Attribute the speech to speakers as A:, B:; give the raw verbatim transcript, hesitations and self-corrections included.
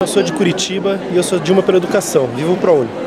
A: Eu sou de Curitiba e eu sou de Uma pela Educação. Vivo ProUni.